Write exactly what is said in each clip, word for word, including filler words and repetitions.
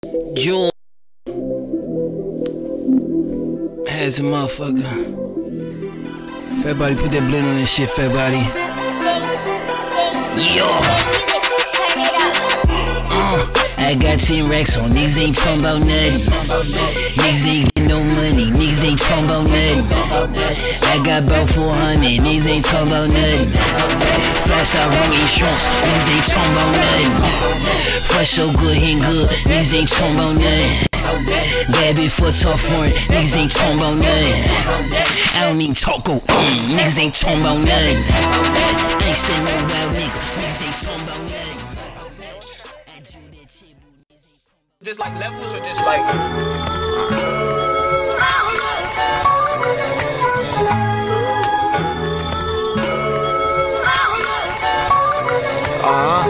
June has a motherfucker. Fat body, put that blend on that shit, fat body. Yeah. Uh, I got ten racks on, niggas ain't talking about nothing. Niggas ain't getting no money, niggas ain't talking about nothing. I got about four hundred, niggas ain't talking about nothing. Flash out road insurance, niggas ain't talking about nothing. Fresh so good, he ain't good, niggas ain't talking about nothing. Bad bitch for tough foreign, niggas ain't talking about nothing. I don't even talk, go, mm, niggas ain't talking about nothing. I ain't staying no wild nigga, niggas ain't talking about nothing. Just like levels or just like uh-huh.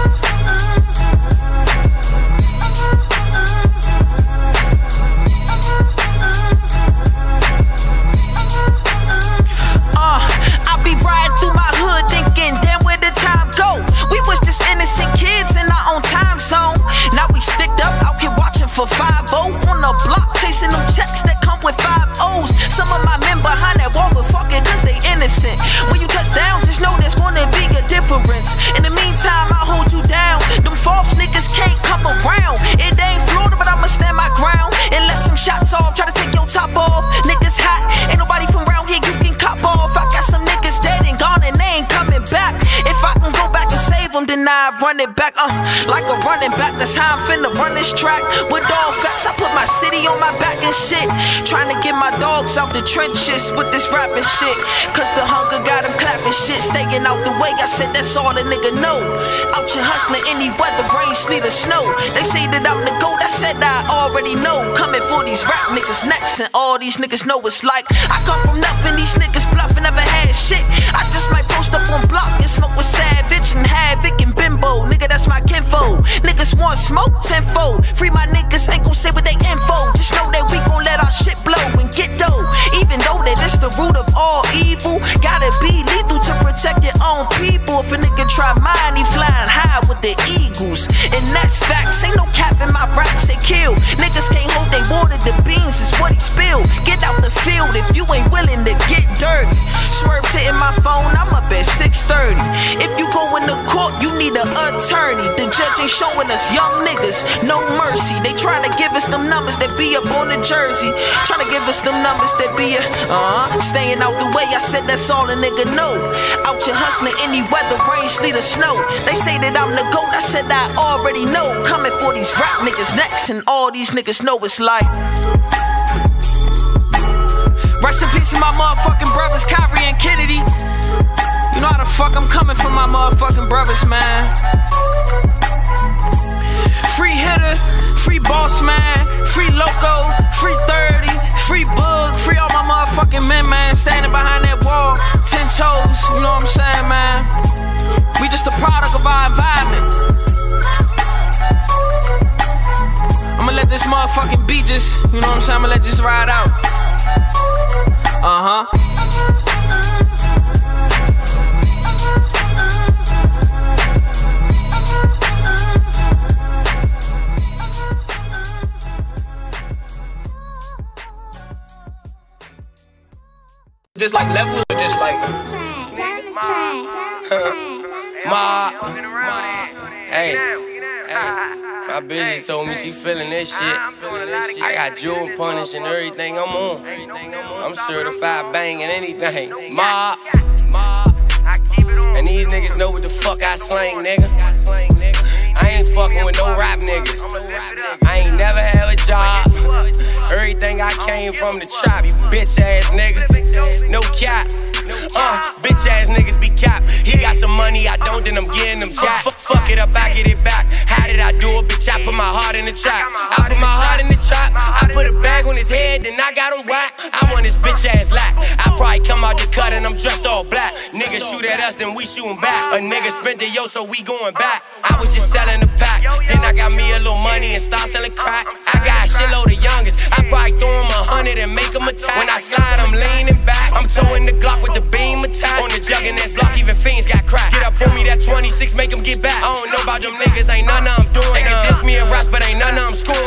Uh, I be riding through my hood thinking, damn, where the time go? We was just innocent kids in our own time zone. Now we sticked up out here watching for five oh on the block, chasing them checks that come with five O's. Some of my men behind that wall, but fuck it, cause they innocent. When you touch down, just know there's gonna be a difference. In the meantime, I'll hold you down. Them false niggas can't come around. It ain't Florida, but I'ma stand my ground and let some shots off. Try to take your top off. Niggas hot, ain't nobody from around here you can cop off. I got some niggas dead and gone and they ain't coming back. If I can go back and save them, then I run it back. Uh, like a running back, that's how I'm finna run this track. With all facts, I put my city on my back and shit. Trying to get my dogs out the trenches with this rapping shit. Cause the hunger got them clapping shit. Staying out the way, I said that's all a nigga know. Out here hustling any weather, rain, sleet or snow. They say that I'm the GOAT, I said I already know. Coming for these rap niggas next, and all these niggas know it's like I come from nothing, these niggas bluffing, never had shit. I just might post up on block and smoke with Savage and Havoc and Bimbo. Nigga, that's my kinfo. Niggas want smoke tenfold. Free my niggas, ain't gon' say what they info. Just know that we gon' let our shit blow and get dough. Even though that it's the root of all evil, gotta be lethal to protect your own people. If a nigga try mine, he flying high with the eagles. And that's facts, ain't no cap in my raps, they kill. Niggas can't hold they water, the beans is what he spill. Get out the field if you ain't willing to get dirty. Swerve's hitting my phone, I'm up at six thirty. If you go in the court, you need an attorney. The judge ain't showing us young niggas no mercy. They trying to give us them numbers that be up on the jersey. Trying to give us them numbers that be a, uh-huh. Staying out the way, I said that's all a nigga know. Out here hustling any weather, rain, sleet or snow. They say that I'm the GOAT, I said I already know. Coming for these rap niggas next, and all these niggas know it's like rest in peace to my motherfucking brothers, Kyrie and Kennedy. You know how the fuck I'm coming for my motherfucking brothers, man. Free hitter, free boss man, free loco, free thirty, free bug, free all my motherfucking men, man. Standing behind that wall, ten toes, you know what I'm saying, man. We just a product of our environment. I'ma let this motherfucking beat just, you know what I'm saying, I'ma let this ride out. Uh-huh. Just like levels or just like Ma, Ma, hey, hey, my bitch told me she feeling this shit. I got jewel punish and everything I'm on. I'm certified banging anything. Ma, Ma, and these niggas know what the fuck I slang, nigga. I ain't fucking with no rap niggas. I ain't never had a job. Everything I came from the trap, you bitch ass nigga. No cap. Uh, bitch ass niggas be cap. He got some money, I don't, then I'm getting them jack. Fuck it up, I get it back. How did I do it, bitch? I put my heart in the trap. I put my heart in the trap. I put a bag on his head, then I got him whack. I want his bitch ass lack. I probably come out the cut and I'm dressed all black. Niggas shoot at us, then we shootin' back. A nigga spent the yo, so we going back. I was just selling the pack. Then I got me a little money and start selling crack. I got a shitload of youngest. I probably throw him a hundred and make him attack. When I slide, I'm leaning back. I'm towing the Glock with the beam attack. On the jug and that block, even fiends got crack. Get up, pull me that twenty-six, make him get back. I don't know about them niggas, ain't none of them doing. They can diss me and rap, but ain't none of them schooling.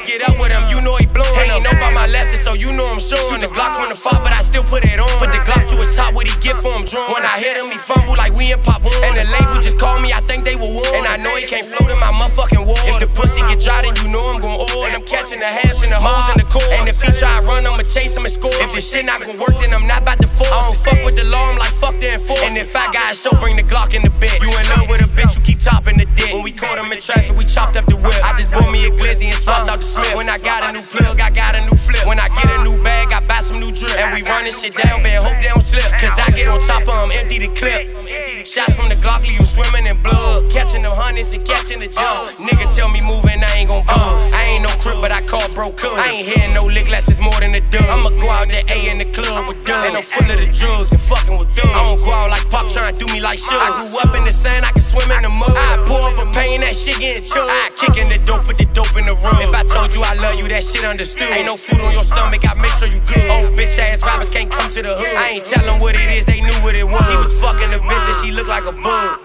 get up with him, you know he blowin'. He ain't know about my lesson, so you know I'm showin'. The Glock from the far, but I still put it on. Put the Glock to his top, what he get for him drawn. When I hit him, he fumble like we in Pop One. And the label just called me, I think they were warm. And I know he can't float in my motherfucking wall. If the pussy get dry, then you know I'm gon' oil. And I'm catching the halves and the hoes in the core. And if he try to run, I'ma chase him and score. If this shit not gon' work, then I'm not about to force. I don't fuck with the law, I'm like fuck the enforce. And if I got a show, bring the Glock in the bed. You in love with a bitch, you keep topping the dick. When we caught him in traffic, we chopped up the whip. I just bought me a glizzy and swapped out the Smith. When I got a new plug, I got a new flip. When I get a new bag, I buy some new drip. And we running shit down, man, hope they don't slip. Cause I get on top of them, empty the clip. Shots from the Glock, leave you swimming in blood. Catching them hundreds and catching the jug. Nigga tell me moving, I ain't gon' bug. I ain't no crip, but I call bro cuz. I ain't hearing no lick less, it's more than a dub. I'ma go out there A in the club with dub. And I'm full of the drugs and fucking with thugs. I don't go out like Pop trying to do me like sugar. I grew up in the sun, I can swim in the mud. I pour up a pain, that shit getting chug. I kick in the dope, put the dope in the rug. If I told you I love you, that shit understood. Ain't no food on your stomach, I make sure you good. Old bitch ass rappers can't come to the hood. I ain't tell them what it is, they knew what it was. He was fucking a bitch and she looked like a bug.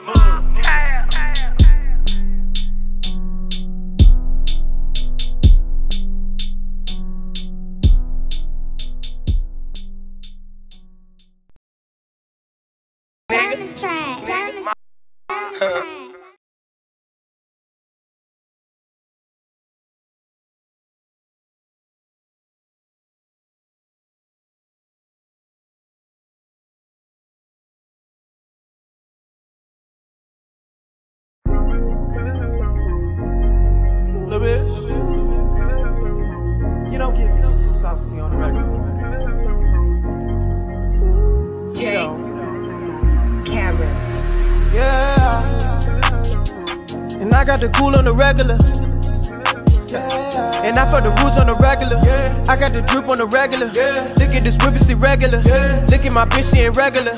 Turn the track, turn the track. Little bitch, you don't get saucy on the record. Jay, Cameron. Yeah, and I got the cool on the regular. Yeah. And I fuck the rules on the regular. Yeah. I got the drip on the regular. Yeah. Look at this whip, it's irregular. Yeah. Look at my bitch, she ain't regular.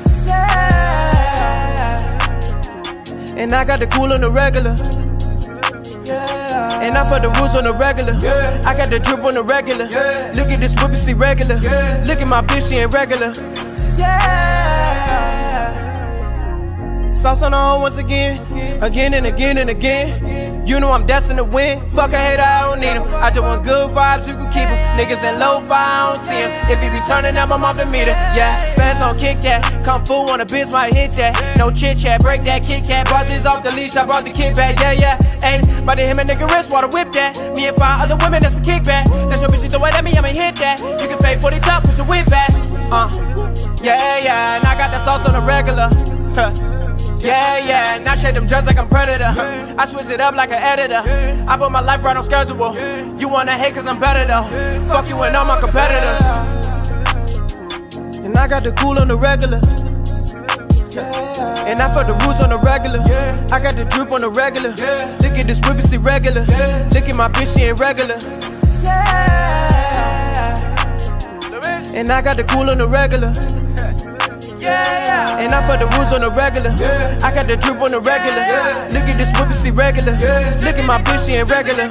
Yeah. And I got the cool on the regular. Yeah. And I fuck the rules on the regular. Yeah. I got the drip on the regular. Yeah. Look at this whip, it's irregular. Yeah. Look at my bitch, she ain't regular. Yeah. Sauce on the hoe once again, again and again and again. You know I'm destined to win. Fuck a hater, I don't need him. I just want good vibes, you can keep them. Niggas in lo-fi, I don't see him. If he be turning up, I'm off the meter. Yeah, fans don't kick that. Kung Fu on the bitch might hit that. No chit chat, break that Kit Kat. Buzzes off the leash, I brought the kid back. Yeah, yeah, ayy. By the him and nigga wrist, water whip that. Me and five other women, that's a kickback. That's your bitch, the way that me, I'ma hit that. You can fade forty top, put your whip back. Uh, yeah, yeah, and I got that sauce on the regular. Yeah, yeah, and I shake them drugs like I'm Predator. I switch it up like an editor. I put my life right on schedule. You wanna hate cause I'm better though. Fuck you and all my competitors. And I got the cool on the regular. And I fuck the rules on the regular. I got the drip on the regular. Look at this whip, it's irregular. Look at my bitch, she ain't regular. And I got the cool on the regular. And I fuck the rules on the regular. I got the drip on the regular. Look at this whip, it's irregular. Look at my bitch, she ain't regular.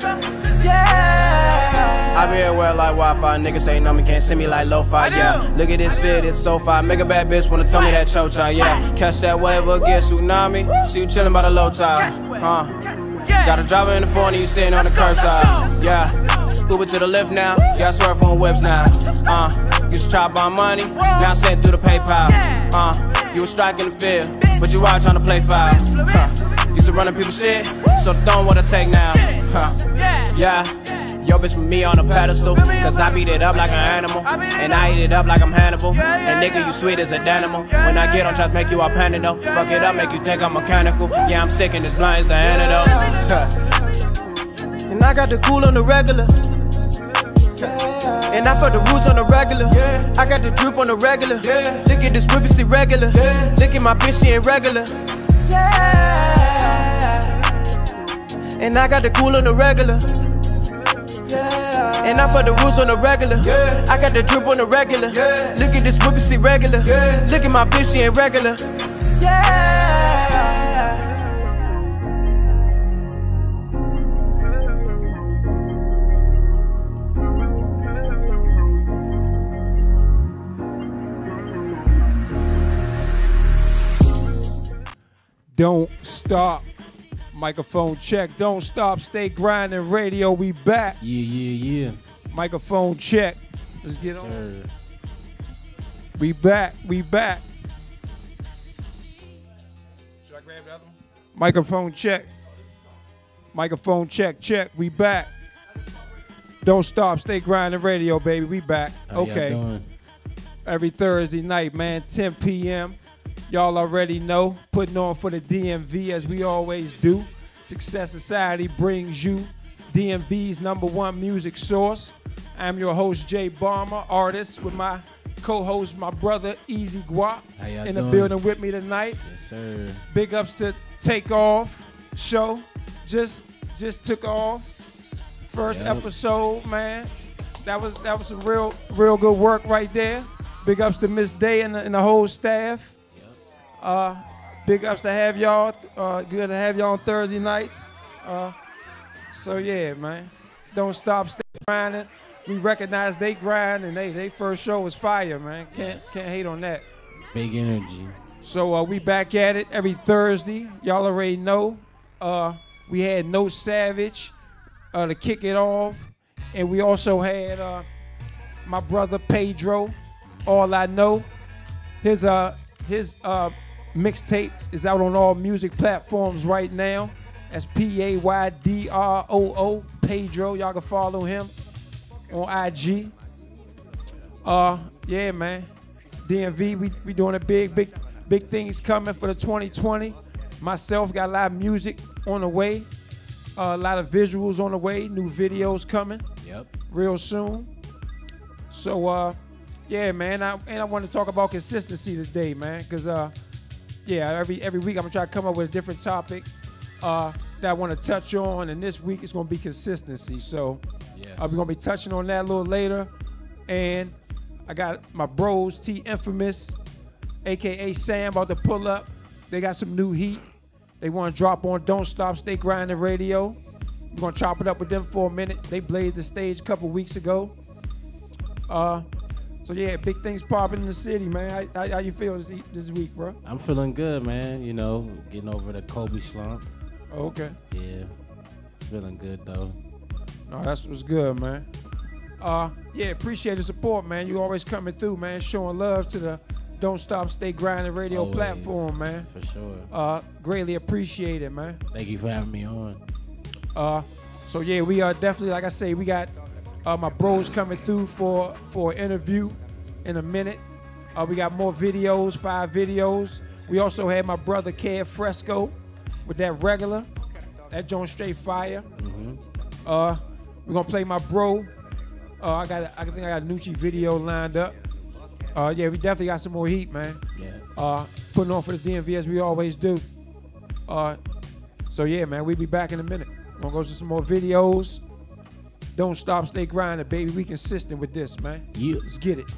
I be everywhere like Wi-Fi. Niggas ain't know me, can't see me like lo-fi, yeah. Look at this fit, it's so fire. Make a bad bitch wanna throw me that cho-cha, yeah. Catch that wave or get tsunami. See you chillin' by the low tide, huh? Got a driver in the phone and you sitting on the curbside, yeah. Uber to the lift now, yeah, I swerve on whips now, uh. Used to try to buy money, now I'm sent through the PayPal, uh. You was striking the field, but you out trying to play foul, huh. Used to run up people's shit, so don't wanna take now, huh. Yeah. Yo, bitch, with me on a pedestal, cause I beat it up like an animal, and I eat it up like I'm Hannibal. And nigga, you sweet as an animal. When I get on, try to make you all panic though. Fuck it up, make you think I'm mechanical. Yeah, I'm sick and this blind is the antidote. And I got the cool on the regular. And I fuck the rules on the regular. I got the drip on the regular. Look at this whip, it's irregular. Look at my bitch, she ain't regular. And I got the cool on the regular. And I fuck the rules on the regular. I got the drip on the regular. Look at this whip, it's irregular. Look at my bitch, she ain't regular. Don't stop Microphone check. Don't stop. Stay grinding. Radio. We back. Yeah, yeah, yeah. Microphone check. Let's get Yes, on. sir. We back. We back. Should I grab the other one? Microphone check. Microphone check. Check. We back. Don't stop. Stay grinding. Radio, baby. We back. How y'all Okay. doing? Every Thursday night, man, ten p m Y'all already know. Putting on for the D M V as we always do. Success Society brings you D M V's number one music source. I'm your host, Jay Barmer, artist, with my co-host, my brother, Easy Guap, How y'all in the doing? building with me tonight. Yes, sir. Big ups to Takeoff show. Just just took off. First Yep. episode, man. That was that was some real real good work right there. Big ups to Miss Day and the, and the whole staff. Uh, big ups to have y'all. Uh, good to have y'all on Thursday nights. Uh, so yeah, man. Don't stop, stay grinding. We recognize they grind and they they first show was fire, man. Can't Yes. can't hate on that. Big energy. So uh, we back at it every Thursday. Y'all already know. Uh, we had No Savage uh, to kick it off, and we also had uh, my brother Pedro. All I Know. His uh his uh mixtape is out on all music platforms right now. That's P A Y D R O O, Pedro. Y'all can follow him on I G. Uh, yeah, man. D M V, we, we doing a big, big, big things coming for the twenty twenty. Myself got a lot of music on the way. Uh, a lot of visuals on the way. New videos coming Yep. real soon. So, uh, yeah, man. I, and I want to talk about consistency today, man. Because, uh, yeah, every every week I'm going to try to come up with a different topic uh, that I want to touch on. And this week it's going to be consistency. So, Yes. uh, we're going to be touching on that a little later. And I got my bros, T Infamous, a k a. Sam, about to pull up. They got some new heat. They want to drop on Don't Stop, Stay Grinding Radio. We're going to chop it up with them for a minute. They blazed the stage a couple weeks ago. Uh, so, yeah, big things popping in the city, man. How, how, how you feel this, this week, bro? I'm feeling good, man. You know, getting over the Kobe slump. Okay. Yeah. Feeling good, though. No, that's what's good, man. Uh, yeah, appreciate the support, man. You always coming through, man, showing love to the Don't Stop, Stay Grinding Radio Always. platform, man. For sure. Uh, greatly appreciate it, man. Thank you for having me on. Uh, so yeah, we are definitely, like I say, we got uh, my bros coming through for for an interview in a minute. Uh, we got more videos, five videos. We also had my brother Kev Fresco with that regular, that joint straight fire. Mm-hmm. Uh, we're gonna play my bro. Uh, I got, I think I got a Nucci video lined up. Uh, yeah, we definitely got some more heat, man. Yeah. Uh, putting on for the D M V as we always do. Uh, so yeah, man, we'll be back in a minute. We're gonna go to some more videos. Don't stop, stay grinding, baby. We consistent with this, man. Yeah. Let's get it.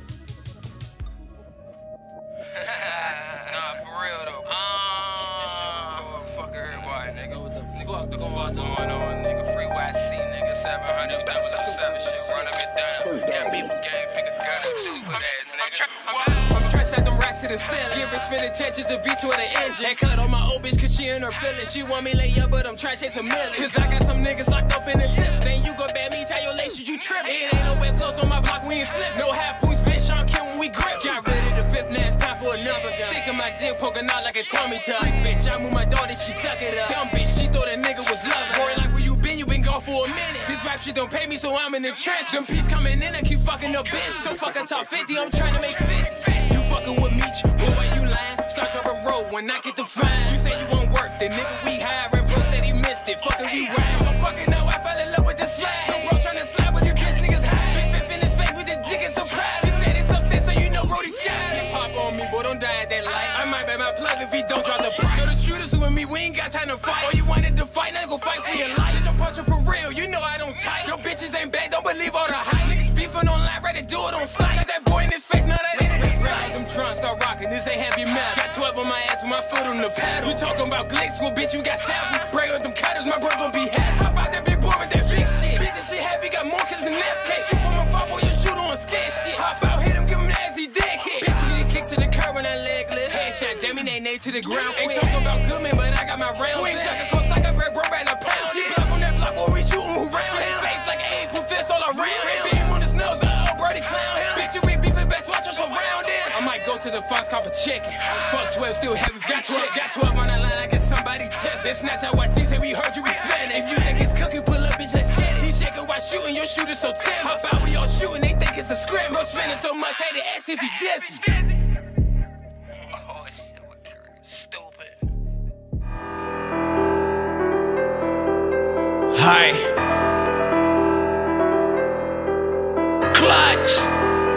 Nah, for real though. Ah, fuck everybody, nigga. What the fuck going on, nigga? Free Y C, nigga. seven hundred, double up seven shit. Run up and down. Got people gang, pick a gun, stupid ass nigga. I'm stressed out them racks to the ceiling. Give rich for the changes of V to the engine. And cut on my old bitch cause she in her feelings. She want me lay up, but I'm trying to chase a million. Cause I got some niggas locked up in the system. Then you go bad me, tie your laces, you trippin'. It ain't no wet flows on my block, we ain't slip. No half points, bitch, I'm killing when we grip. Got rid of the fifth, now it's time for another. Sticking my dick, poking out like a tummy tuck. Bitch, I move my daughter, she suck it up. Dumb bitch, she thought that nigga was loving. Boy, like where you been, you been gone for a minute. This rap shit don't pay me, so I'm in the trench. Them peas coming in, I keep fucking up bitch. So fuck a top fifty, I'm trying to make fifty. You fucking with me, boy, why you lying? Start dropping road when I get the fine. You say you won't work, the nigga we hiring, bro said he missed it. Fucking we ride. I'm fucking know I fell in love with the slide. No bro trying to slide with the bitch niggas high. Big fifth in his face with the dick and surprise. He said it's up there, so you know Brody Sky. Pop on me, boy, don't die at that light. I might bet my plug if he don't drop the price. Know the shooters who with me, we ain't got time to fight. Oh, you wanted to fight, now go fight for your life. Bitch, I'm punching for real, you know I don't tight. Your bitches ain't bad, don't believe all the hype. Niggas beefing online, ready to do it on sight. Got that boy in his face, now that ain't a right. I'm drunk, start rocking, this ain't heavy metal. Got twelve on my ass with my foot on the pedal. You talking about glicks, well, bitch, you got savage. Break with them cutters, my bro gon' be happy. Hop out that big boy with that big shit. Bitch, this shit happy, got more kills than that. Can't shoot from a far, boy, you shoot on scared shit. Hop out, hit him, give him an ass, he dead kid. Bitch, you get kicked to the curb when that leg lift. Headshot, damn me, they nae to the ground. Ain't talking about good man, but I got my rounds. We ain't talking close, I got red shots, call for chicken. Fuck twelve, still heavy, got twelve, got twelve on the line, I get somebody tip. This snatch out what season, we heard you, we spend. If you think it's cooking, pull up, bitch, let's get it. He shaking while shooting, your shooter so tim. Hop out, we all shooting, they think it's a script. Bro spending so much, hate to ask if he dizzy. Oh, shit, what stupid. Hi. Clutch.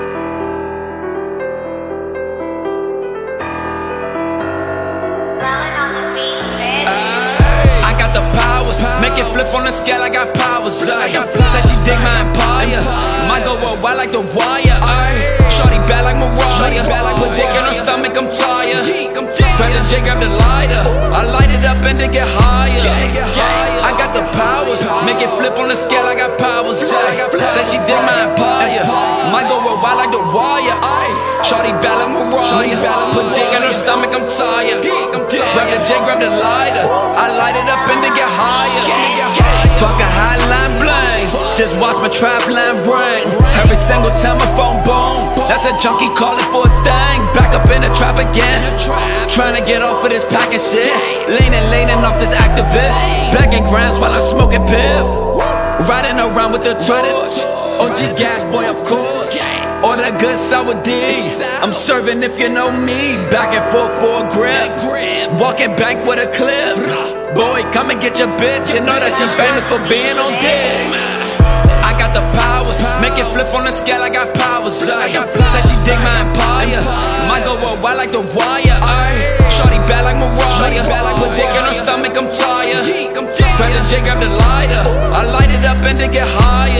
I got the powers, make it flip on the scale, I got powers. Ay. Said she dig my empire, might go a while like the wire. Ay. Shorty bad like Mariah, put dick in her stomach, I'm tired. Grab the J, grab the lighter, I light it up and they get higher. I got the powers, make it flip on the scale, I got powers. Ay. Said she dig my empire, might go a while like the wire. Ay. Shorty bad like Mariah, put dick in her stomach, I'm tired. Grab the J, grab the lighter, I light it up and they get higher. Fuck a hotline bling, just watch my trap line ring. Every single time my phone boom, that's a junkie calling for a thing. Back up in the trap again, trying to get off of this pack of shit. Leaning, leaning off this activist, bagging grams while I'm smoking piff. Riding around with the torch, O G gas boy of course. All that good sour D, I'm serving if you know me. Back and forth for a grip, walking back with a clip. Boy, come and get your bitch, you know that she famous for being on dick. I got the powers, make it flip on the scale, I got powers. Ay. Said she dig my empire, might go a while like the wire. Ay. Shorty bad like Mariah, put dick in her stomach, I'm tired. Grab the J, grab the lighter, I light it up and they get higher.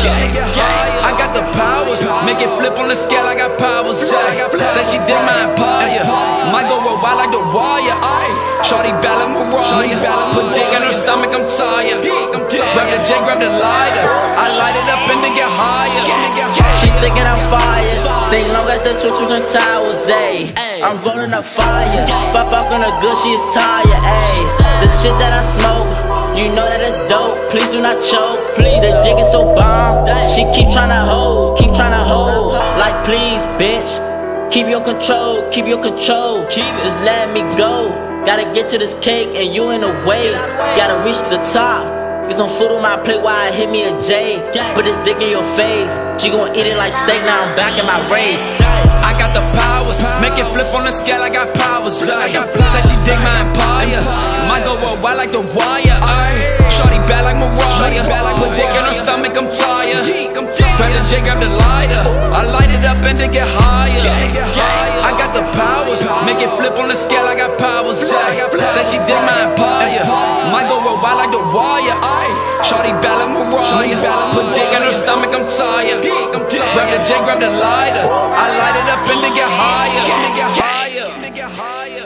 I got the powers, make it flip on the scale, I got powers. Ay. Said she dig my empire, might go a while like the wire. Ay. Shorty bad like Mariah, put dick in her stomach, I'm tired. Grab the J, grab the lighter, I light it up and they get higher. She thinking I'm fire, think long as the two two towers, ayy. I'm rolling up fire, fuck fuck on the good, she is tired, ayy. The shit that I smoke, you know that it's dope. Please do not choke, please. The dick is so bomb, she keep tryna hold, keep tryna hold. Like please, bitch, keep your control, keep your control. Just let me go. Gotta get to this cake and you in the way. Gotta reach the top. Get some food on my plate while I hit me a J. Put this dick in your face, she gon' eat it like steak, now I'm back in my race. I got the powers, make it flip on the scale, I got powers. Ay. Said she dig my empire, might go a while like the wire. Ay. Shorty bad like Mariah, put dick in her stomach, I'm tired. Grab the J, grab the lighter, I light it up and they get higher. I got the powers, make it flip on the scale, I got powers. Ay. Said she dig my empire, might go a while like the wire. Ay. Shorty bad like Mariah, put dick in her stomach, I'm tired. Grab the J, grab the lighter, I light it up and they get higher. They get higher.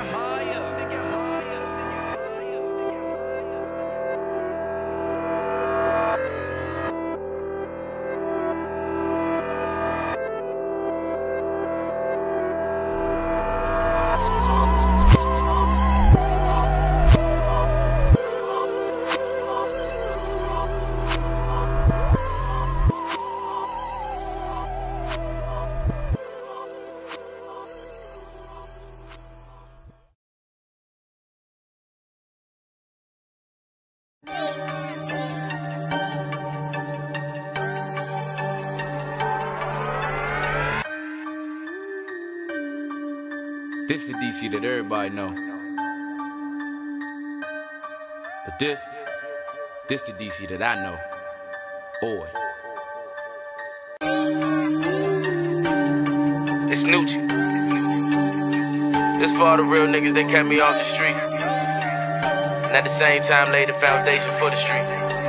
This the D C that everybody know. But this, this the D C that I know. Boy. It's Nucci. This for all the real niggas that kept me off the street, and at the same time laid the foundation for the street.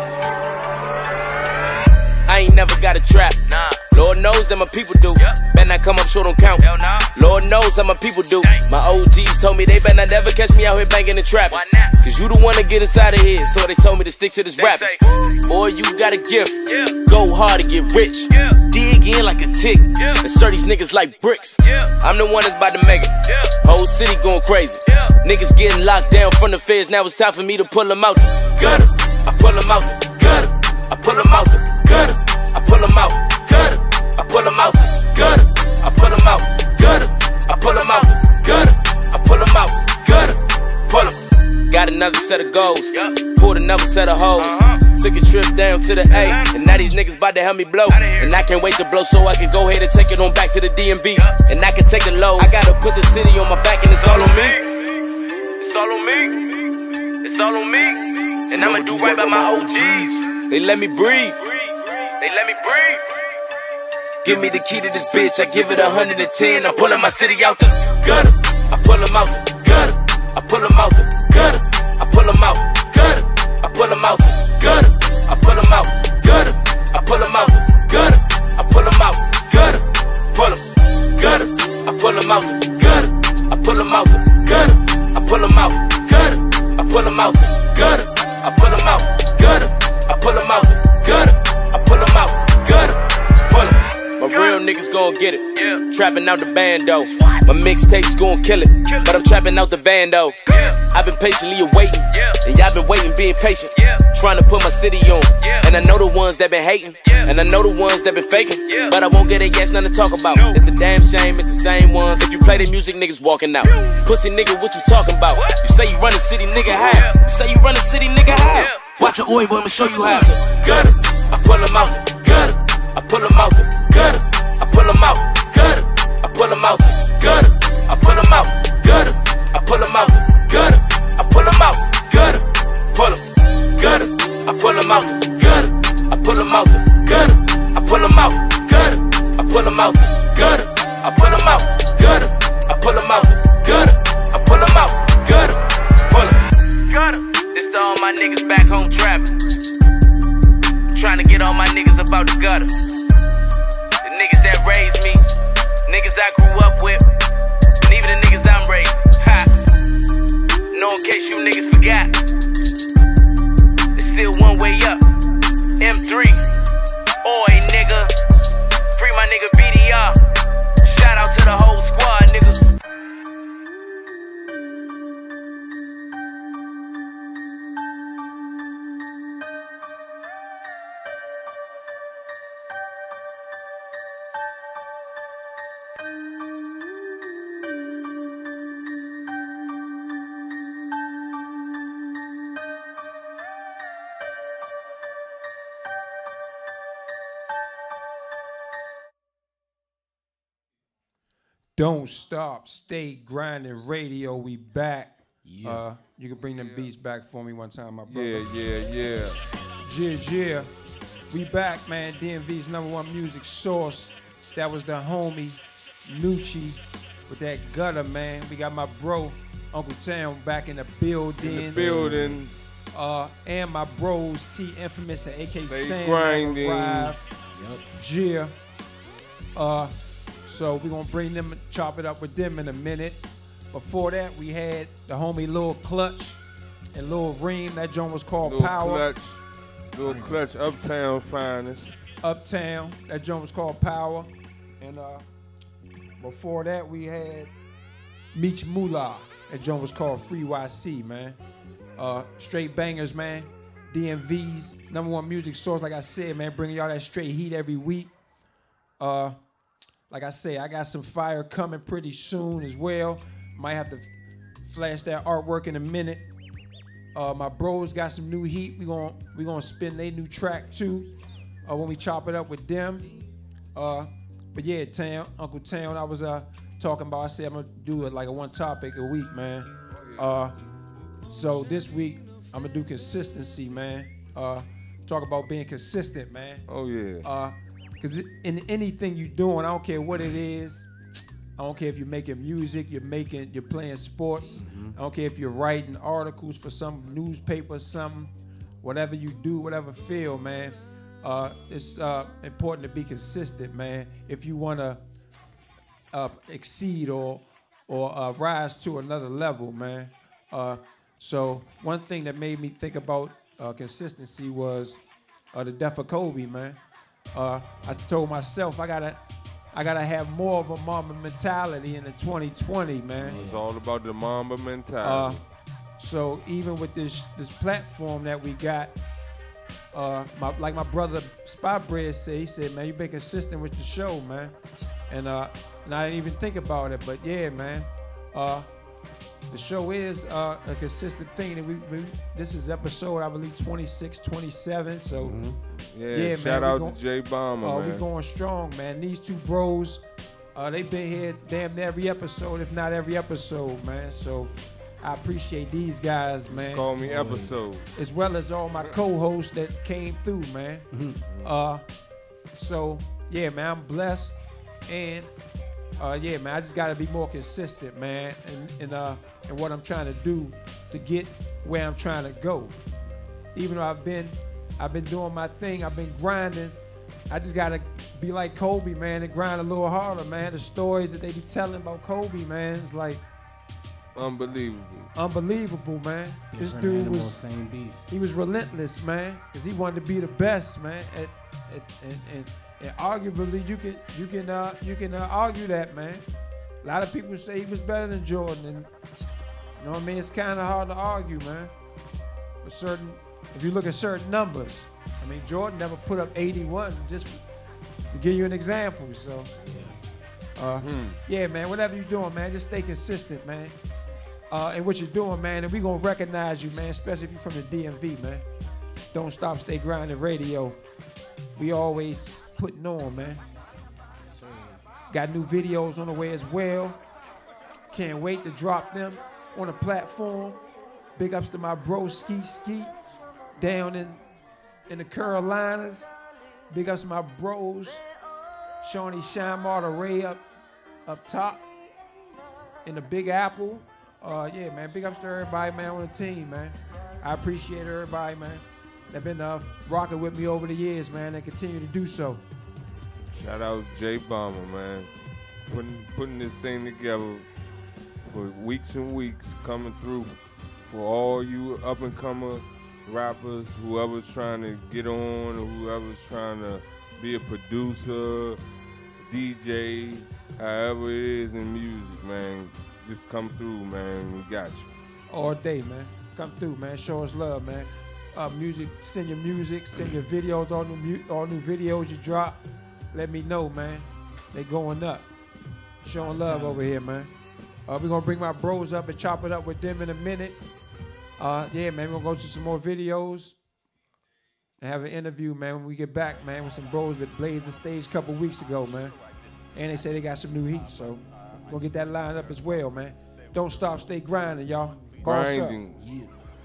I ain't never got a trap. Nah. Lord knows that my people do. Yep. Better not come up short on count. Nah. Lord knows how my people do. Dang. My O Gs told me they better not ever catch me out here banging the trap. Cause you the one to get us out of here. So they told me to stick to this rap. Boy, you got a gift. Yeah. Go hard to get rich. Yeah. Dig in like a tick. Yeah. And serve these niggas like bricks. Yeah. I'm the one that's about to make it. Yeah. Whole city going crazy. Yeah. Niggas getting locked down from the feds. Now it's time for me to pull them out. Gun em. I pull them out. Gun em. I pull them out. Gun em. I pull them out. Gun em. I pull them out. Gun em. I pull them out. Gun em. I pull them out. set of goals. Pulled another set of hoes. Took a trip down to the A, and now these niggas bout to help me blow. And I can't wait to blow so I can go ahead and take it on back to the D M V. And I can take the load. I gotta put the city on my back, and it's all on me. It's all on me. It's all on me. And I'ma do right by my O Gs. They let me breathe. They let me breathe. Give me the key to this bitch, I give it a hundred and ten. I'm pulling my city out the gutter. I pull them out the gutter. I pull them out the gutter. I pull them out gutter. I pull them out the gutter. I pull them out gutter. I pull them out the gutter. I pull them out gutter. Pull them gutter. I pull them out the gutter. I pull them out the gutter. I pull them out gutter. I pull them out the gutter. I pull them out gutter. I pull them out the gutter. I pull them out gutter. Pull them. My real niggas gon' get it. Yeah. Trapping out the bando. My mixtapes gon' kill it. Kill it. But I'm trapping out the van though. Yeah. I've been patiently awaiting. Yeah. And y'all been waiting, being patient. Yeah. Trying to put my city on. Yeah. And I know the ones that been hating. Yeah. And I know the ones that been faking. Yeah. But I won't get a yes, nothing to talk about. No. It's a damn shame, it's the same ones. If you play the music, niggas walking out. Yeah. Pussy nigga, what you talking about? What? You say you run the city, nigga, how? Yeah. You say you run the city, nigga, how? Yeah. Watch your oi, boy, I'ma show you how. Gutter. I pull them out the gutter. I pull them out the gutter. I pull them out gutter. I pull them out gutter. I pull them out gutter. I pull them out gutter. I pull them out gutter. Pull them gutter. I pull them out gutter. I pull them out gutter. I pull them out gutter. I pull them out gutter. I pull them out gutter. I pull them out gutter. I pull them out gutter. Pull them gutter. This to all my niggas back home trapping. Trying to get all my niggas up out the gutter. The niggas that raised me, niggas I grew up with, and even the niggas I'm raised. Ha! No, in case you niggas forgot, it's still one way up. M three, oi nigga, free my nigga B D R. Shout out to the whole squad, niggas. Don't stop, stay grinding radio. We back. Yeah. Uh, you can bring them yeah. beats back for me one time, my brother. Yeah, yeah, yeah. Yeah, yeah. We back, man. D M V's number one music source. That was the homie Nucci with that gutter, man. We got my bro Uncle Town back in the building. In the building. Uh, and my bros T Infamous and A K They Sam. grinding. Yep. Yeah. Uh. So we're gonna bring them and chop it up with them in a minute. Before that, we had the homie Lil Clutch and Lil Reem. That joint was called Lil Power. Clutch, Lil Clutch, Uptown finest. Uptown. That joint was called Power. And uh, before that, we had Meech Moolah. That joint was called Free Y C, man. Uh, straight bangers, man. D M V's number one music source, like I said, man, bringing y'all that straight heat every week. Uh, Like I say, I got some fire coming pretty soon as well. Might have to flash that artwork in a minute. Uh, my bros got some new heat. We gon' we gonna spin their new track too uh, when we chop it up with them. Uh, but yeah, Town, Uncle Town, I was uh, talking about. I said I'm gonna do it like a one topic a week, man. Uh, so this week I'm gonna do consistency, man. Uh, talk about being consistent, man. Oh yeah. Uh, Because in anything you're doing, I don't care what it is. I don't care if you're making music, you're making, you're playing sports. Mm-hmm. I don't care if you're writing articles for some newspaper, something. Whatever you do, whatever field, man. Uh, it's uh, important to be consistent, man. If you want to uh, exceed or or uh, rise to another level, man. Uh, so one thing that made me think about uh, consistency was uh, the death of Kobe, man. Uh, I told myself I gotta, I gotta have more of a Mamba mentality in the twenty twenty, man. It's all about the Mamba mentality. Uh, so even with this this platform that we got, uh, my, like my brother Spot Bread said, he said, man, you been consistent with the show, man. And uh, and I didn't even think about it, but yeah, man. Uh, the show is uh, a consistent thing. And we, we this is episode, I believe, twenty-six, twenty-seven. So mm-hmm. yeah, yeah, shout man, out going, to J Bomber, uh, man. We going strong, man. These two bros, uh, they've been here damn near every episode, if not every episode, man. So I appreciate these guys, man. Just call me episode. As well as all my co-hosts that came through, man. Mm-hmm. Uh, so yeah, man, I'm blessed, and uh, yeah, man, I just gotta be more consistent, man, and and uh, and what I'm trying to do to get where I'm trying to go. Even though I've been, I've been doing my thing, I've been grinding. I just gotta be like Kobe, man, and grind a little harder, man. The stories that they be telling about Kobe, man, it's like unbelievable. Unbelievable, man. Different this dude animal, was same beast. He was relentless, man, because he wanted to be the best, man. At, at, and, and, and arguably, you can you can uh, you can uh, argue that, man. A lot of people say he was better than Jordan, and you know what I mean. It's kind of hard to argue, man. For certain, if you look at certain numbers, I mean, Jordan never put up eighty-one. Just to give you an example, so. Uh, hmm. Yeah, man. Whatever you're doing, man, just stay consistent, man. Uh, and what you're doing, man, and we gonna recognize you, man, especially if you're from the D M V, man. Don't Stop, Stay Grinding Radio. We always putting on, man. Got new videos on the way as well. Can't wait to drop them on the platform. Big ups to my bro Ski Ski down in in the Carolinas. Big ups to my bros Shawnee Shamar, the Ray up up top in the Big Apple. Uh, yeah, man, big ups to everybody, man, on the team, man. I appreciate everybody, man. They've been uh, rocking with me over the years, man, and continue to do so. Shout out J Bomber, man. Putting putting this thing together for weeks and weeks, coming through for all you up and comer rappers, whoever's trying to get on or whoever's trying to be a producer, D J, however it is in music, man. Just come through, man. We got you. All day, man. Come through, man. Show us love, man. Uh, music, send your music, send your videos, all new, mu- all new videos you drop. Let me know, man. They going up. Showing love over here, man. Uh, we're gonna bring my bros up and chop it up with them in a minute. Uh, yeah, man. We're gonna go to some more videos and have an interview, man, when we get back, man, with some bros that blazed the stage a couple weeks ago, man. And they say they got some new heat, so we'll get that lined up as well, man. Don't stop, stay grinding, y'all. Grinding. Yeah.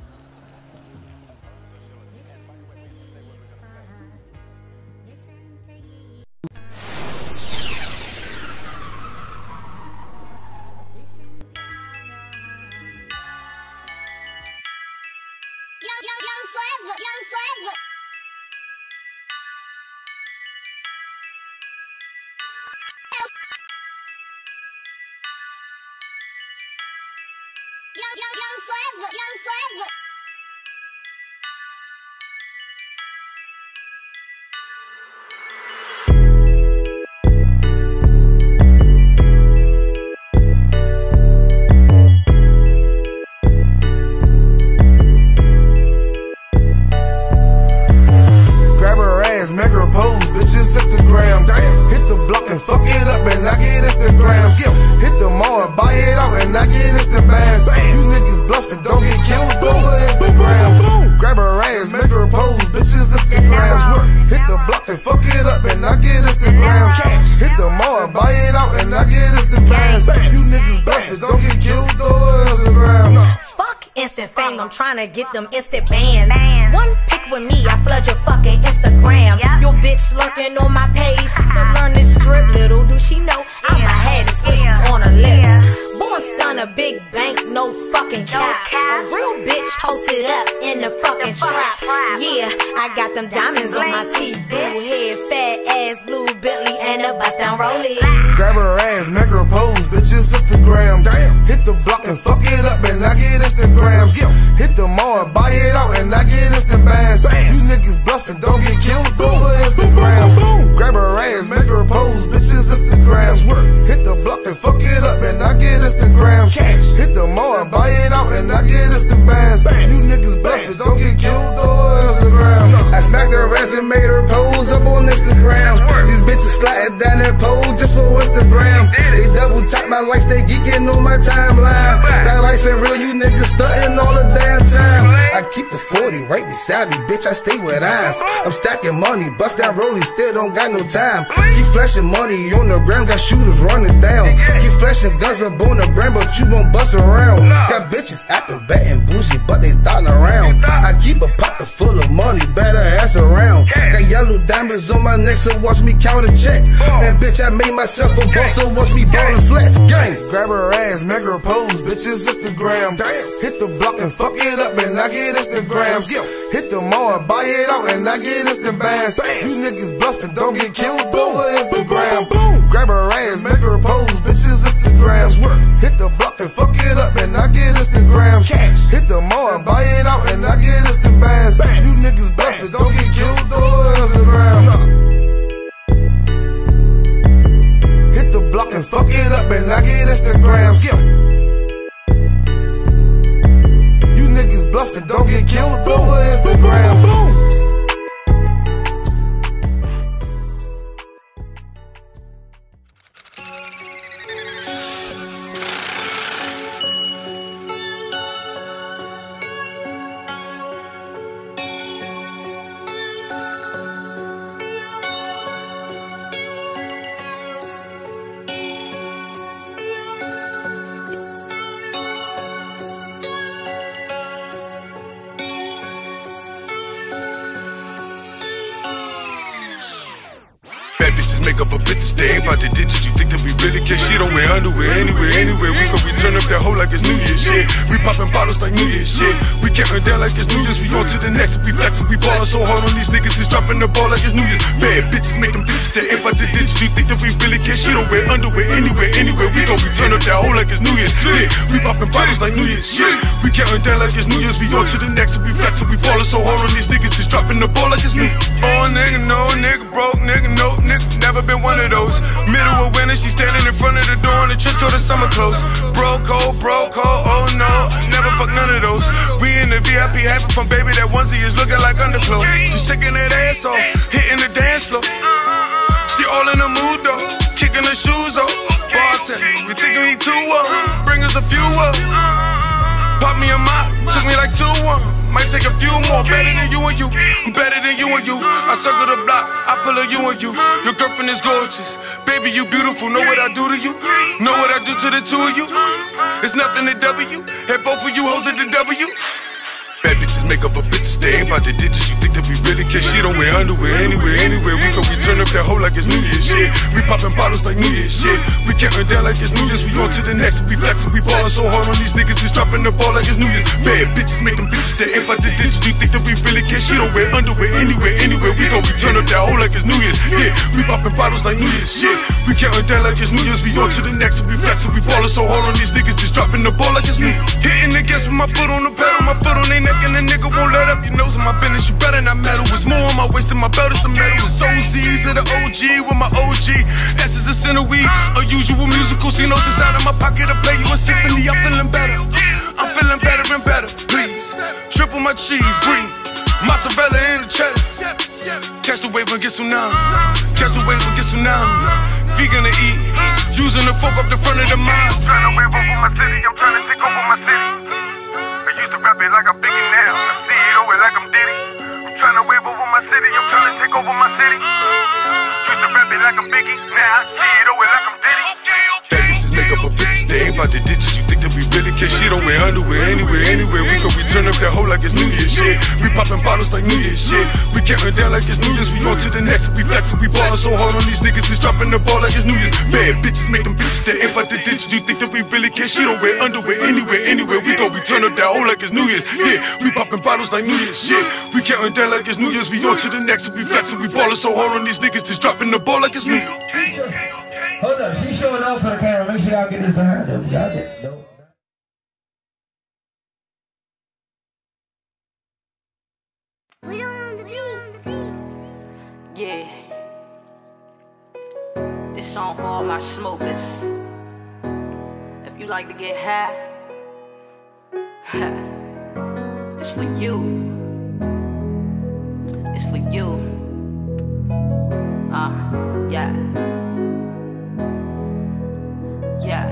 Trying to get them instant bands. One pic with me, I flood your fucking Instagram. Yep. Your bitch lurking on my page to learn this strip. Little do she know I'ma have this pussy on her lips. Born stunner, big bank, no fucking cap. A real bitch posted up in the fucking trap. Yeah, I got them diamonds on my teeth. Blue head, fat ass, blue Bentley, and a bust down rollie. Grab her ass, make her pose, bitches Instagram. Damn. Hit the block and fuck it up, and I get Instagrams. Hit the mall and buy it out, and I get instant bands. You niggas bluffing, don't get killed over Instagram. Grab her ass, make her pose, bitches Instagrams. Hit the block and fuck it up, and I get Instagrams. Hit the mall and buy it out, and I get instant bands. You niggas bluffing, don't get killed over Instagram. I smacked her ass and made her pose up on Instagram. These bitches sliding down that pole just for Instagram. They double top, my lights, they geeking on my timeline. That lights ain't real, you niggas stuntin' all the damn time. I keep the forty right beside me, bitch, I stay with eyes. I'm stacking money, bust that rollie, still don't got no time. Keep flashing money on the ground, got shooters running down. Keep flashing guns up on the ground, but you won't bust around. Got bitches acting bad and bougie, but they thotting around. I keep a pocket full of money, better ass around. Got yellow diamonds on my neck, so watch me count a check. And bitch, I made myself a boss, so watch me ball and flex. Gang, grab her ass, make her pose, bitches Instagram. Hit the block and fuck it up, and I get Instagrams. Hit the mall and buy it out, and I get instant bands. You niggas bluffing, don't get killed over Instagram. Grab her ass, make her pose, bitches Instagrams. Hit the block and fuck it up, and I get Instagrams. Hit the mall and buy it out, and I get instant bands. You niggas bluffing, don't get killed over Instagram. Hit the block and fuck it up, and I get Instagrams. You niggas bluffing, don't get killed over Instagram. Make up a bitch, they ain't about the digits. You think that we really care? She don't wear underwear anywhere, anywhere. We go, we turn up that hoe like it's New Year's shit. We popping bottles like New Year's shit. We counting down like it's New Year's. We go to the next, we flexing, we ballin' so hard on these niggas. Just dropping the ball like it's New Year's. Bad bitches make them bitches, they ain't about the digits. You think that we really care? She don't wear underwear anywhere, anywhere. We go, we turn up that hoe like it's New Year's. Yeah, we popping bottles like New Year's shit. We counting down like it's New Year's. We go to the next, we flexing, we ballin' so hard on these niggas. Just dropping the ball like it's new. Oh nigga, no nigga, broke nigga, no nigga, never been one of those. Middle of winter, she standing in front of the door in the trench coat of summer clothes. Broke, oh, broke, oh, oh no, never fuck none of those. We in the V I P happy from baby, that onesie is looking like underclothes. Just shaking that ass off, hitting the dance floor. She all in the mood though, kicking her shoes off. Bartender, we thinking we too up, bring us a few up. Pop me a mop, took me like two one. Might take a few more, better than you and you, better than you and you. I circle the block, I pull a you and you. Your girlfriend is gorgeous, baby you beautiful. Know what I do to you, know what I do to the two of you. It's nothing to W, had both of you hoes at the W. Bad bitches make up a bitches, they ain't about the digits. You think that we really care? She don't wear underwear anywhere, anywhere. We go, we turn up that hoe like it's New Year's shit. We popping bottles like New Year's shit. We counting down like it's New Year's. We on to the next, we flexing, we ballin' so hard on these niggas. Just dropping the ball like it's New Year's. Bad bitches make them bitches, they ain't about the digits. You think that we really care? She don't wear underwear anywhere, anywhere. We go, we turn up that hoe like it's New Year's. Yeah, we popping bottles like New Year's shit. We counting down like it's New Year's. We on to the next, we flexing, we ballin' so hard on these niggas. Just dropping the ball like it's new. Hitting the gas with my foot on the pedal, my foot on their neck, and the nigga won't let up. Your nose in my business, you better not meddle. It's more on my waist than my belt, it's a medal. It's O Z's of the O G with my O G. S is the center weed, a usual musical. See notes inside of my pocket to play you a symphony. I'm feeling better, I'm feeling better and better. Please, triple my cheese, bring mozzarella in the cheddar. Catch the wave and get tsunami, catch the wave and get tsunami. Vegan to eat, using the fork off the front of the mine. I'm trying to wave over my city, I'm trying to take over my city. I used to rap it like I'm Biggie now, I see it over like I'm Diddy. I'm trying to wave over my city, I'm trying to take over my city. Used to rap it like I'm Biggie, now I see it over like I'm Diddy. Bad bitches make up a bitches, they ain't about the digits. You think that we really care? She don't wear underwear anywhere, anywhere. We go, we turn up that hoe like it's New Year's shit. We popping bottles like New Year's shit. We counting down like it's New Year's. We on to the next, we flexing, we ballin' so hard on these niggas. Just dropping the ball like it's New Year's. Bad bitches make them bitches, they ain't about the digits. You think that we really care? She don't wear underwear anywhere, anywhere. We go, we turn up that hoe like it's New Year's. Yeah, we popping bottles like New Year's shit. We counting down like it's New Year's. We on to the next, we flexing, we ballin' so hard on these niggas. Just dropping the ball like it's new. Hold up, she's showing off for the camera. Make sure y'all get this behind them. Y'all get no. We don't want the beat. Yeah. This song for all my smokers. If you like to get high, it's for you. It's for you. Uh, yeah. Yeah.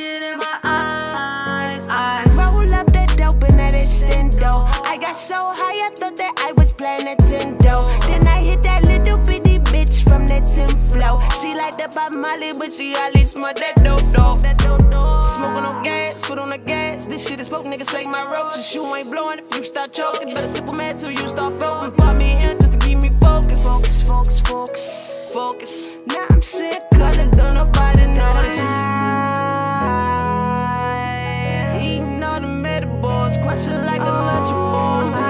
it in my eyes. I roll up the dope and that extendo. I got so high, I thought that I was playing Nintendo. Then I hit that little bitty bitch from that tin flow. She like that by Molly, but she always smell that dope dope. Smoking on gas, foot on the gas. This shit is broke, niggas say my roaches. You ain't blowing if you start choking. Better sip a man till you start floating. Pop me in just to keep me focused. Focus, focus, focus, focus. Now I'm sick, colors, don't nobody notice. Eating all the metabols, crushing like a lunchable. I'm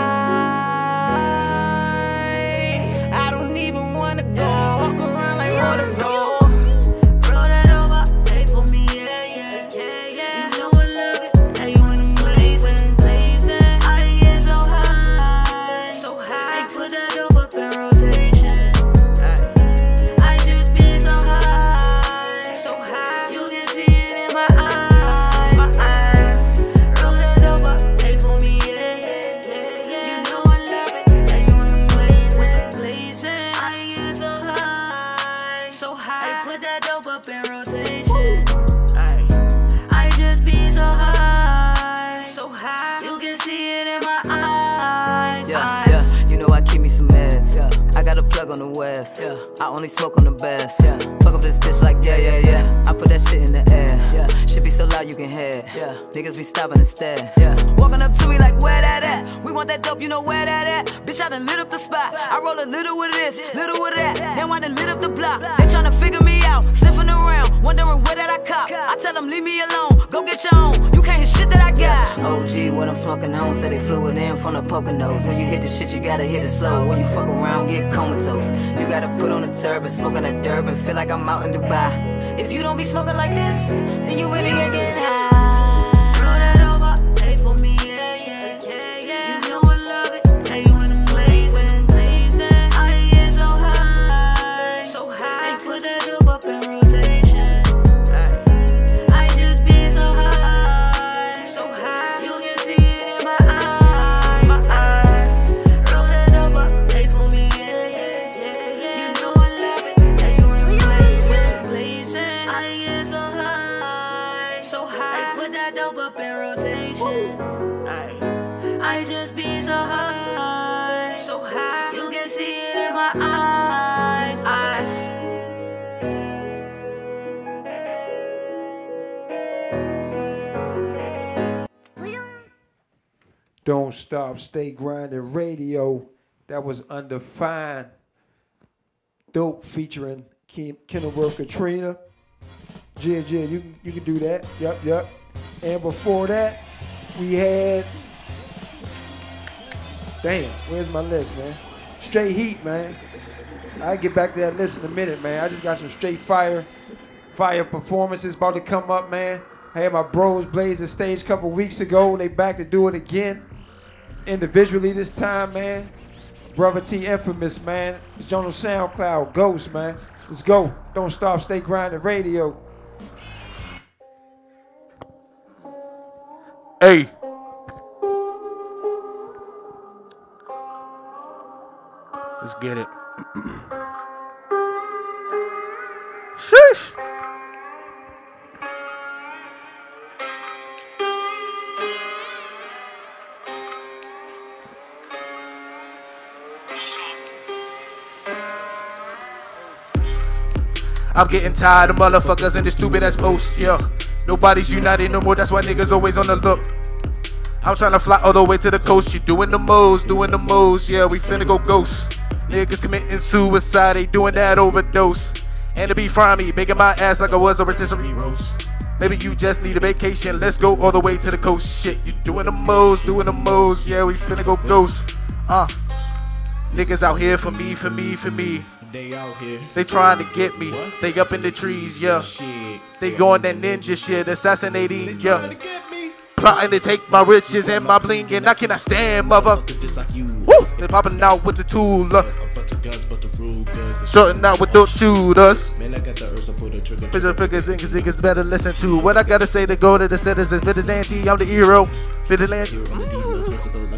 high. I don't even wanna go. Walk around like water roll. On the west, yeah. I only smoke on the best, yeah. Fuck up this bitch like yeah, yeah, yeah. I put that shit in the air, yeah. Shit be so loud you can hear, yeah. Niggas be stopping instead, yeah. Walking up to me like where that at? We want that dope, you know where that at? Bitch, I done lit up the spot. I roll a little with this, little with that. Now I done lit up the block. They tryna figure me out, sniffing around, wondering where that I cop. I tell them leave me alone, go get your own. You can't hit shit that I got. O G, what I'm smoking on, say they flew it in from the Poconos. When you hit the shit, you gotta hit it slow. When you fuck around, get comatose. You gotta put on a turban, smoking a Durban, feel like I'm out in Dubai. If you don't be smoking like this, then you really ain't getting high. Roll that over, hey for me, yeah, yeah, yeah, yeah. You know I love it, hey when I'm blazing, blazing. I get so high, so high. Put that dope up in rotation. I just be so high, so high. You can see it in my eyes, my eyes. Roll that over, hey for me, yeah, yeah. I just be so high, so high. You can see it in my eyes, eyes. Don't Stop, Stay Grinding Radio. That was Undefined. Dope featuring Ken Kenilworth Katrina. Jia, Jia, you, you can do that. Yep, yep. And before that, we had, damn, where's my list, man? Straight heat, man. I'll get back to that list in a minute, man. I just got some straight fire, fire performances about to come up, man. I had my bros blaze the stage a couple weeks ago. They back to do it again, individually this time, man. Brother T Infamous, man. It's on the SoundCloud, Ghost, man. Let's go. Don't Stop, Stay Grinding Radio. Hey. Let's get it. Sheesh. I'm getting tired of motherfuckers and the stupid ass posts, yeah. Nobody's united no more, that's why niggas always on the look. I'm trying to fly all the way to the coast, you doing the most, doing the most, yeah, we finna go ghost. Niggas committing suicide, they doing that overdose. And to be frying me, making my ass like I was a rotisserie roast. Maybe you just need a vacation, let's go all the way to the coast. Shit, you doing the most, doing the most, yeah, we finna go ghost. Uh, niggas out here for me, for me, for me. They out here. They trying to get me. What? They up in the trees, yeah. Shit. They going that ninja shit, assassinating, they yeah. To plotting to take my riches and my bling, and I cannot stand motherfuckers just like you. Woo! They popping out with the tool. Uh. A bunch of guns, but the rule guns. Shorting out with those shooters. Man, I got the earth, so pull the trigger. Put your fingers in, cause niggas better listen to what I gotta say to go to the citizens. Vigilante, I'm the hero. Vigilante.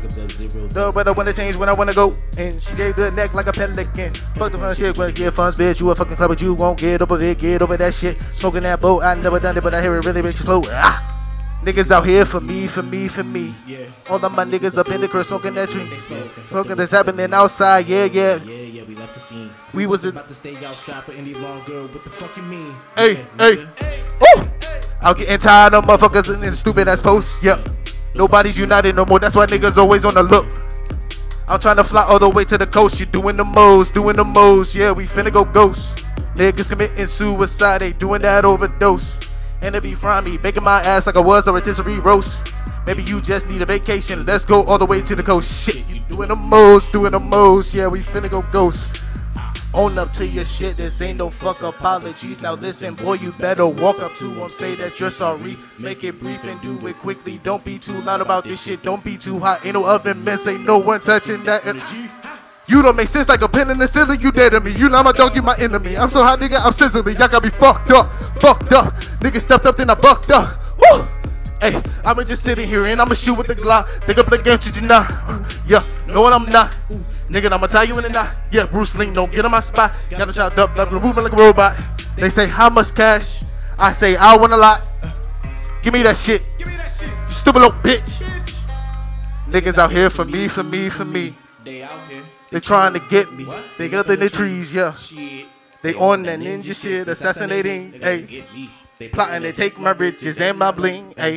The weather wanna change when I wanna go. And she gave the neck like a pelican. Fuck the fun shit, wanna get fun, bitch. You a fucking club, but you won't get over it. Get over that shit. Smoking that boat, I never done it, but I hear it really makes you float. Ah! Niggas out here for me, for me, for me. Yeah. All of my niggas up in the crib smoking that tree. Smoking, smoking that's happening outside, yeah, yeah. Yeah, yeah, we left the scene. We was about to stay outside for any longer. What the fuck you mean? Hey, hey. Ooh! I'm getting tired of motherfuckers and stupid ass posts. Yep. Nobody's united no more. That's why niggas always on the look. I'm trying to fly all the way to the coast. You doing the most, doing the most. Yeah, we finna go ghost. Niggas committing suicide. They doing that overdose. And it be from me, baking my ass like I was a rotisserie roast. Maybe you just need a vacation. Let's go all the way to the coast. Shit, you doing the most, doing the most. Yeah, we finna go ghost. Own up to your shit, this ain't no fuck apologies. Now listen, boy, you better walk up to him, say that you're sorry. Make it brief and do it quickly. Don't be too loud about this shit, don't be too hot. Ain't no oven mitts, ain't no one touching that energy. You don't make sense like a pin in the ceiling, you dead to me. You not my dog, you my enemy. I'm so hot, nigga, I'm sizzling. Y'all got me fucked up, fucked up. Nigga stuffed up, then I bucked up. Woo! Hey, I'ma just sitting here and I'ma shoot with the Glock. Think up the game, shit you not. Yeah, know what I'm not. Nigga, I'ma tie you in the knot. Yeah, Bruce Lee, don't get on my spot. Got a shot up, up, moving like a robot. They say, how much cash? I say, I want a lot. Give me that shit. Give me that shit. You stupid little bitch. bitch. Niggas out here for me, for me, for me. They out here. They trying to get me. What? They got in the trees, yeah. Shit. They on that ninja shit, assassinating. Hey, plotting to take my riches and my bling. Hey,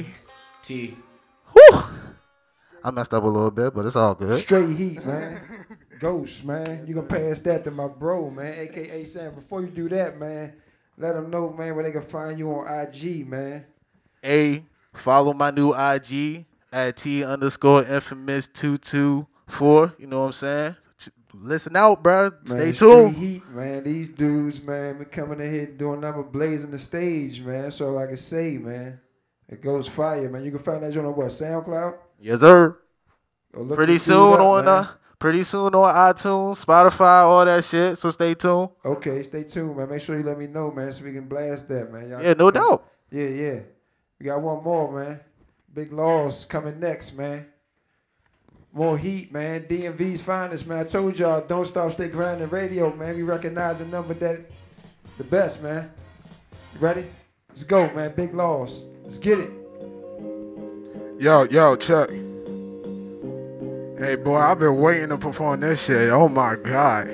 whew. I messed up a little bit, but it's all good. Straight heat, man. Ghost, man. You gonna pass that to my bro, man, A K A Sam. Before you do that, man, let them know, man, where they can find you on I G, man. Hey, follow my new I G at T underscore infamous two two four. You know what I'm saying? Listen out, bro. Stay man, tuned. Heat, man. These dudes, man, we coming in here doing number blazing the stage, man. That's all I can say, man. It goes fire, man. You can find that on what, SoundCloud? Yes, sir. Pretty soon up, on man. uh, pretty soon on iTunes, Spotify, all that shit. So stay tuned. Okay, stay tuned, man. Make sure you let me know, man, so we can blast that, man. Yeah, no come. doubt. Yeah, yeah. We got one more, man. Big Laws coming next, man. More heat, man. D M V's finest, man. I told y'all, don't stop, stay grinding radio, man. We recognize the number that the best, man. You ready? Let's go, man. Big Laws. Let's get it. Yo, yo, Chuck. Hey, boy, I've been waiting to perform this shit. Oh, my God.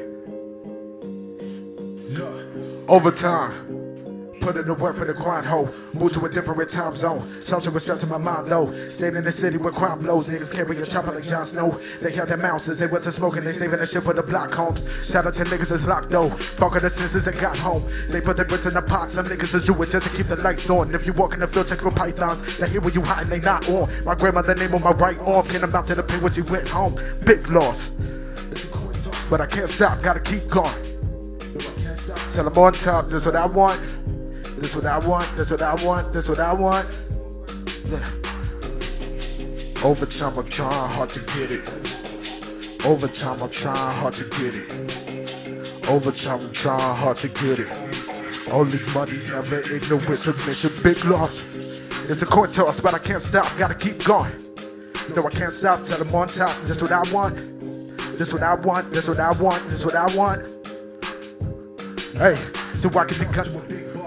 Overtime. Put in the work for the grind, ho. Move to a different time zone. Something was stressing my mind, though. Stayed in the city where crime blows. Niggas carry a chopper like Jon Snow. They held their mouths as they wasn't smoking. They saving that shit for the block homes. Shout out to niggas that's locked, though. Fuck the senses that got home. They put the bricks in the pot. Some niggas is do it just to keep the lights on. If you walk in the field, check for pythons. They hear where you hiding, they not on. My grandmother name on my right arm. Pin them out to the pin when she went home. Big loss. But I can't stop, gotta keep going. Till I'm on top, this what I want. This what I want, this what I want, this what I want. Yeah. Overtime, I'm trying hard to get it. Overtime, I'm trying hard to get it. Overtime, I'm trying hard to get it. Only money, never ignorant submission, big loss. It's a coin toss, but I can't stop, gotta keep going. No, I can't stop till I'm on top. This what I want. This what I want, this what I want, this what I want. Hey, so I can think of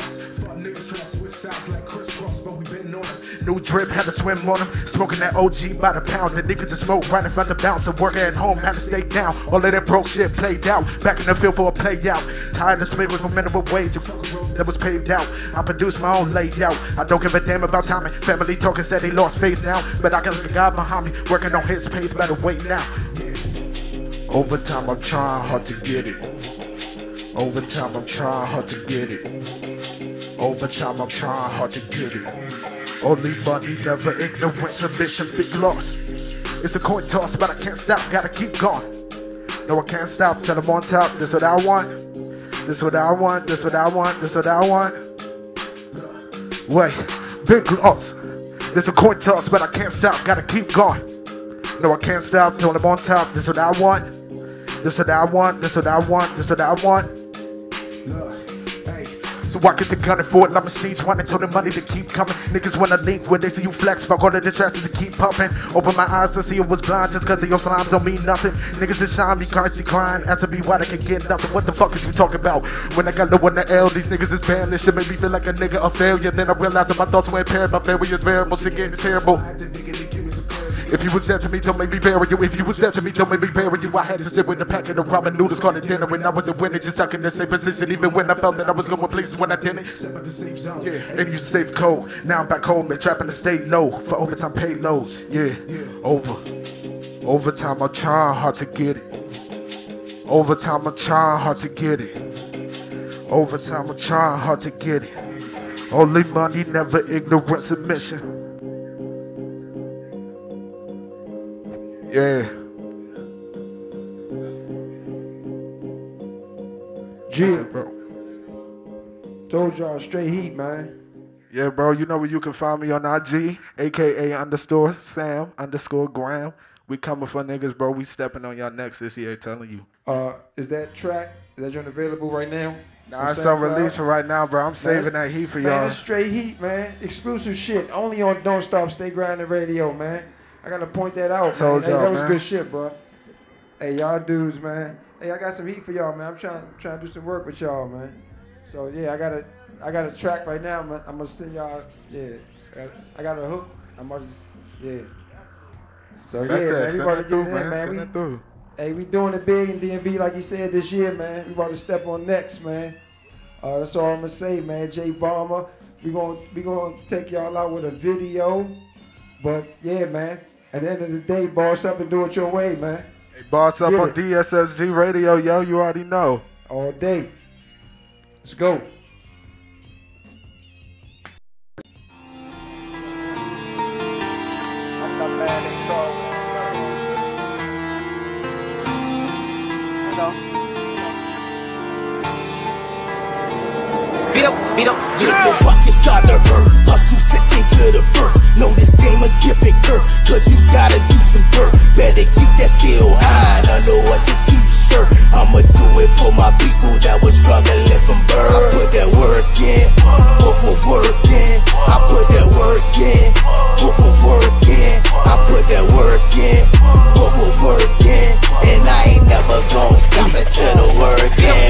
new drip, had to swim on them. Smoking that O G by the pound. The niggas to smoke right in front of the bounce. And working at home, had to stay down. All of that broke shit played out. Back in the field for a play out. Tired of split with my minimum wage. That was paved out. I produced my own layout. I don't give a damn about timing. Family talking said they lost faith now. But I got the guy behind me working on his page. Better wait now. Overtime, I'm trying hard to get it. Overtime, I'm trying hard to get it. Overtime, I'm trying hard to get it. Only money, never ignorant submission, big loss. It's a coin toss, but I can't stop, gotta keep going. No, I can't stop till I'm on top. This what I want. This what I want. This what I want. This what I want. Wait, big loss. It's a coin toss, but I can't stop, gotta keep going. No, I can't stop till I'm on top. This what I want. This what I want. This what I want. This what I want. So I get the gun and for it, like machines wanting, told the money to keep coming. Niggas wanna link when they see you flex, fuck all the distractions to keep pumping. Open my eyes to see it was blind, just cause of your slimes don't mean nothing. Niggas is shine me, currency crying, asking me why they can get nothing. What the fuck is you talking about? When I got no one to L, these niggas is banned. This shit made me feel like a nigga a failure. Then I realized that my thoughts were impaired, my failure is variable, shit getting terrible. If you was dead to me, don't make me bury you. If you was dead to me, don't make me bury you. I had to sit with a packet of ramen noodles, called it dinner, and I wasn't winning, just stuck in the same position. Even when I felt that I was going places when I didn't. Yeah, and you safe code. Now I'm back home and trapping to stay low for overtime payloads. Yeah, over. Overtime, I'm trying hard to get it. Overtime, I'm trying hard to get it. Overtime, I'm trying hard to get it. Only money, never ignorant submission. Yeah. G. Bro. Told y'all straight heat, man. Yeah, bro. You know where you can find me on I G, aka underscore Sam underscore Graham. We coming for niggas, bro. We stepping on y'all necks this year, telling you. Uh, is that track, is that joint available right now? Nah, it's on release for right now, bro. I'm saving that heat for y'all. Man, it's straight heat, man. Exclusive shit. Only on Don't Stop, Stay Grinding Radio, man. I gotta point that out, Told man. Hey, that was man. good shit, bro. Hey, y'all dudes, man. Hey, I got some heat for y'all, man. I'm trying, trying to do some work with y'all, man. So yeah, I got a, I got a track right now. I'm gonna, I'm gonna send y'all. Yeah, I got a hook. I'm gonna just, yeah. So yeah, Right there. man. We Send about it to through, get in, man. man. Send We, it through. Hey, we doing it big in D M V, like you said this year, man. We about to step on next, man. Uh, that's all I'm gonna say, man. J Bomber, we gonna we gonna take y'all out with a video, but yeah, man. At the end of the day, boss up and do it your way, man. Hey, boss up Get on it. D S S G Radio, yo. You already know. All day. Let's go. I'm the man in gold. You know. Beat up, beat up, beat up, your pockets start to hurt. Hustle fifteen to the first. Know this game a gift and curse, cause you gotta do some dirt. Better keep that skill high, I know what to keep shirt. I'ma do it for my people that was struggling from birth. I put that work in, put my work in. I put that work in, put my work in. I put that work in, put my work in. And I ain't never gon' stop until the work in.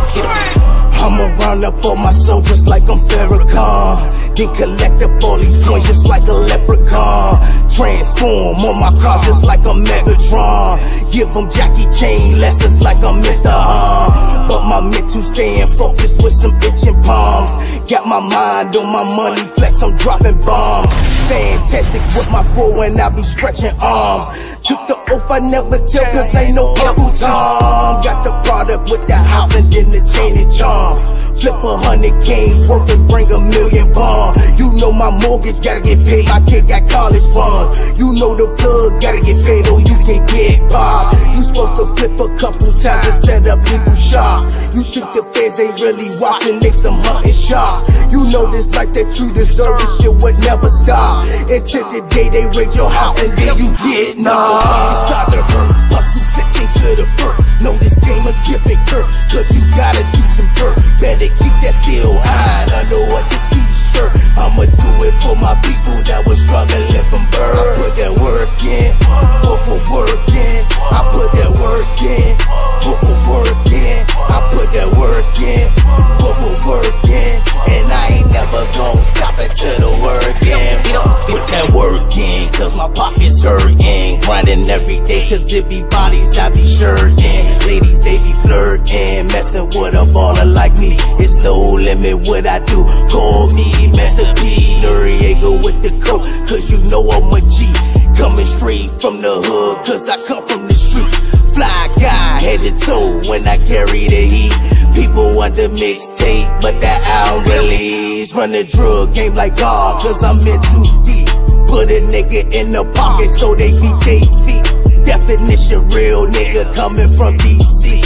I'ma round up all my soldiers like I'm Farrakhan. Then collect up all these coins just like a leprechaun. Transform on my cars just like a Megatron. Give them Jackie Chain lessons like I'm Mister Hum. But my mental staying focused with some itching palms. Got my mind on my money flex, I'm dropping bombs. Fantastic with my four and I be stretching arms. Took the oath I never tell cause ain't no Uncle Tom. Got the product with the house and then the chain and charm. Flip a hundred cane worth and bring a million bond. You know my mortgage gotta get paid, my kid got college funds. You know the plug gotta get paid or you can get by. You supposed to flip a couple times and set up legal shop. You think the feds ain't really watching, make some hunting shop. You know this life that you deserve, this shit would never stop. Until the day they raid your house and then you get knocked. Start to hurt, hustle fifteen to the first. Know this game a gift and curse, cause you gotta do some dirt. Better keep that skill high, I know what to keep shirt. I'ma do it for my people that was struggling from birth. I put that work in, put my work in. I put that work in, put my work in. I put that work in, put my work in. And I ain't never gon' stop until the work in. Put that work in, cause my pockets hurtin'. Grinding every day, cause it be bodies I be shirtin'. Ladies, they be flirtin'. Messin' with a baller like me, it's no limit what I do. Call me Master P, Noriega with the coat, cause you know I'm a G. Coming straight from the hood, cause I come from the streets. Fly guy, head to toe when I carry the heat. People want the mixtape, but that I don't release. Run the drug game like God, cause I'm in too deep. Put a nigga in the pocket so they beat they feet. Definition real nigga coming from D C.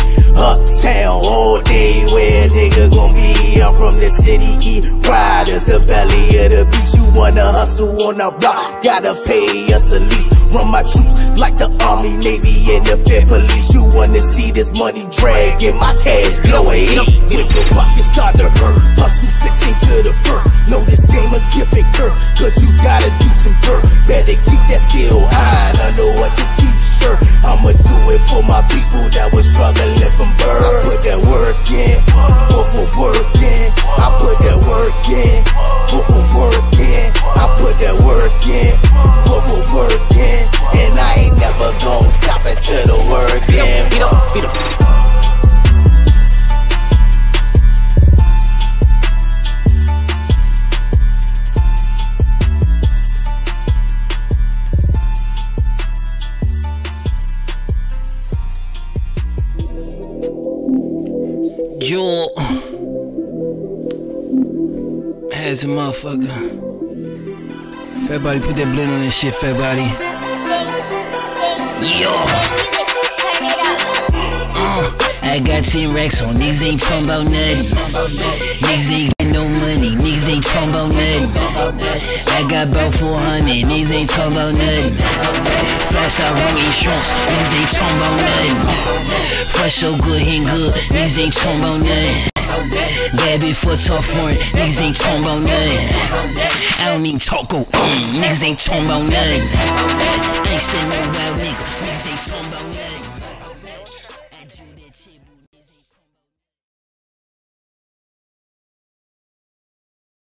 Uptown all day, where nigga gon' be? I'm from the city, eat riders, the belly of the beach. You wanna hustle on our block, gotta pay us at least. Run my troops like the Army, Navy, and the Fed Police. You wanna see this money dragging my cash blowing heat. When your pockets start to hurt, hustle fifteen to the first. Know this game a gift and curse, cause you gotta do some dirt. Better keep that skill high, I know what to keep sure. I'ma do it for my people that was struggling from birth. I put that work in, put my work in. I put that work in, put my work in. I put that work in, put my work in. And I ain't never gon' stop until the work in. Beat up, beat up, beat up. Jewel has a motherfucker. Fat body, put that blend on that shit, fat body. Yo. Uh, I got ten racks on, niggas ain't talking about nothing. Niggas ain't got no money, niggas ain't talking about nothing. I got about four hundred, niggas ain't talking about nothing. Flash out road insurance, niggas ain't talking about nothing. Fresh so good, ain't good, niggas ain't talking about nothing. Bad bitch for tough foreign, niggas ain't talking about nothing. I don't even talk, go, mm, niggas ain't talking about nothing. I ain't staying no wild nigga, niggas ain't talking